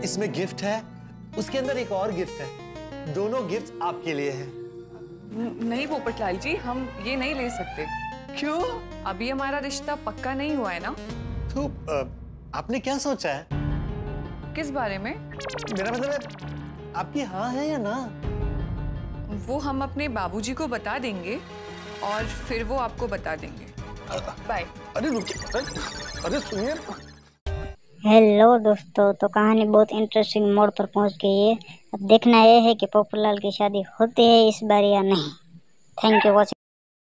इसमें गिफ्ट है, उसके अंदर एक और गिफ्ट है। दोनों गिफ्ट आपके लिए हैं। नहीं पोपटलाल जी, हम ये नहीं ले सकते। क्यों? अभी हमारा रिश्ता पक्का नहीं हुआ है ना। तो आपने क्या सोचा है? किस बारे में? मेरा मतलब है, आपकी हाँ है या ना? वो हम अपने बाबूजी को बता देंगे और फिर वो आपको बता देंगे। बाय। अरे रुकिए, अरे सुनिए। हेलो दोस्तों, तो कहानी बहुत इंटरेस्टिंग मोड़ पर पहुंच गई है। अब देखना यह है कि पोपटलाल की शादी होती है इस बार या नहीं। Thank you watching.